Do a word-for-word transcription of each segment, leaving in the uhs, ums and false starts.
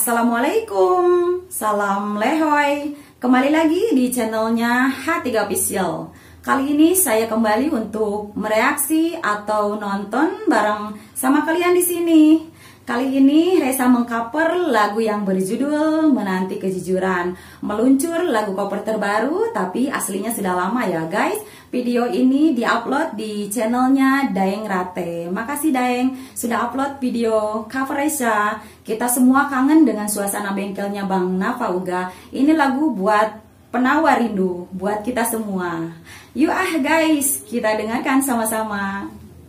Assalamualaikum, salam lehoy. Kembali lagi di channelnya H tiga Official. Kali ini saya kembali untuk mereaksi atau nonton bareng sama kalian di sini. Kali ini Resa mengcover lagu yang berjudul Menanti Kejujuran. Meluncur lagu cover terbaru, tapi aslinya sudah lama ya guys. Video ini diupload di channelnya Daeng Rate. Makasih Daeng sudah upload video cover Resa. Kita semua kangen dengan suasana bengkelnya Bang Nafa Uga. Ini lagu buat penawar rindu, buat kita semua. Yuk ah guys, kita dengarkan sama-sama.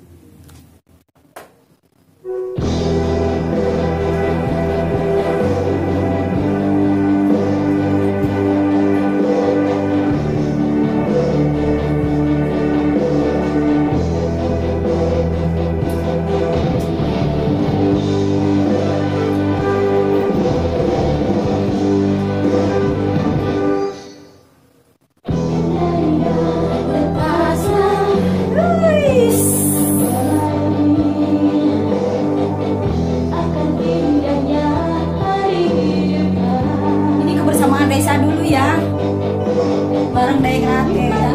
Resa dulu ya, bareng Daeng Rate ya.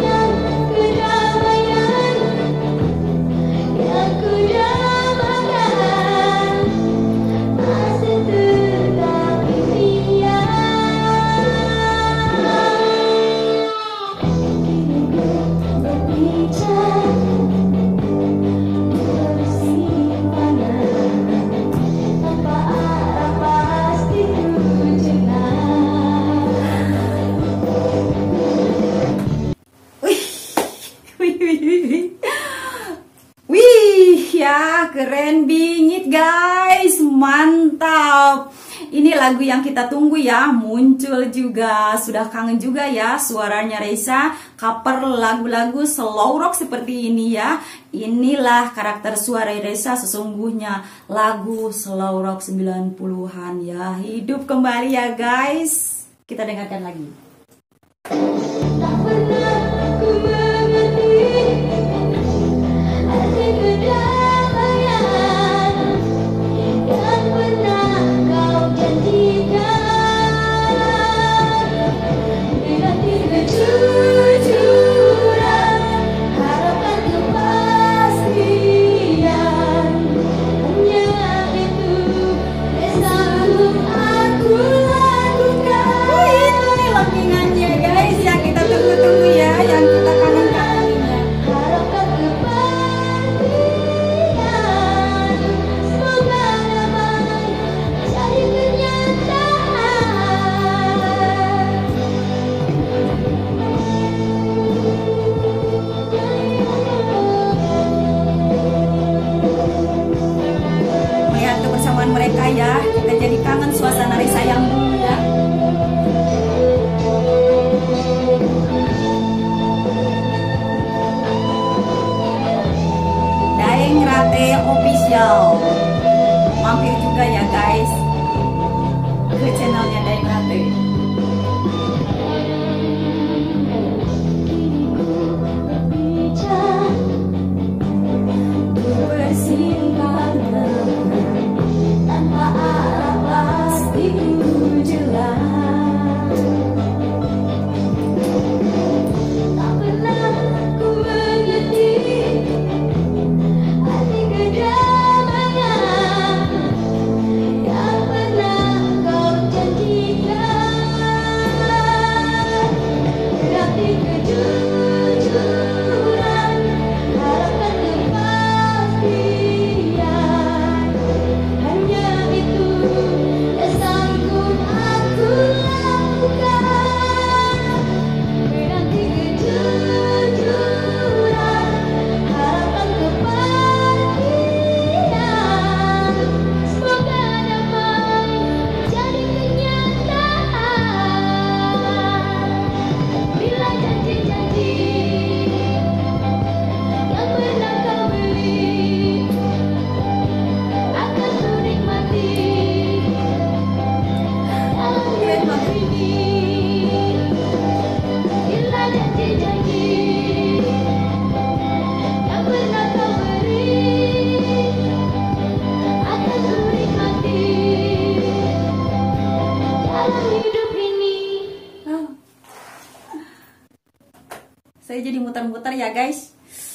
Wih ya, keren bingit guys, mantap. Ini lagu yang kita tunggu ya, muncul juga. Sudah kangen juga ya suaranya Resa cover lagu-lagu slow rock seperti ini ya. Inilah karakter suara Resa sesungguhnya, lagu slow rock sembilan puluhan ya. Hidup kembali ya guys. Kita dengarkan lagi. Tak pernah ku mengerti arti kedamaian yang pernah kau janjikan. Menanti kejujuran, harapkan kepastian. Hanya itu Resa belum aku lakukan. Ini lagi Saya jadi muter-muter ya guys.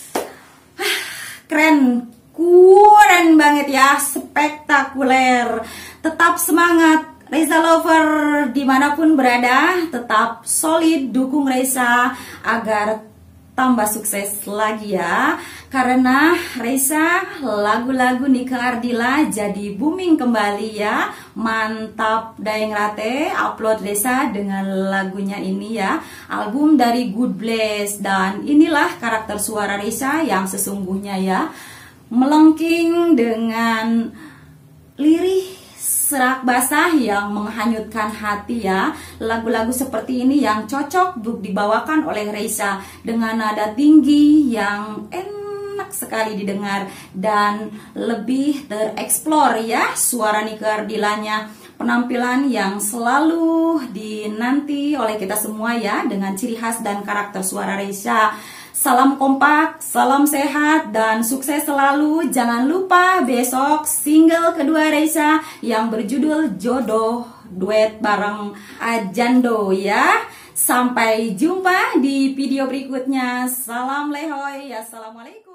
Keren, keren banget ya, spektakuler. Tetap semangat Reza Lover dimanapun berada, tetap solid dukung Reza agar tambah sukses lagi ya. Karena Reza, lagu-lagu Nike Ardila jadi booming kembali ya. Mantap Daeng Rate upload Reza dengan lagunya ini ya, album dari Good Bless. Dan inilah karakter suara Reza yang sesungguhnya ya, melengking dengan lirih serak basah yang menghanyutkan hati ya. Lagu-lagu seperti ini yang cocok untuk dibawakan oleh Reza dengan nada tinggi yang enak sekali didengar dan lebih tereksplor ya suara Nike Ardilanya. Penampilan yang selalu dinanti oleh kita semua ya, dengan ciri khas dan karakter suara Reza. Salam kompak, salam sehat, dan sukses selalu. Jangan lupa besok single kedua Reza yang berjudul Jodoh, duet bareng Ajando ya. Sampai jumpa di video berikutnya. Salam lehoy, assalamualaikum.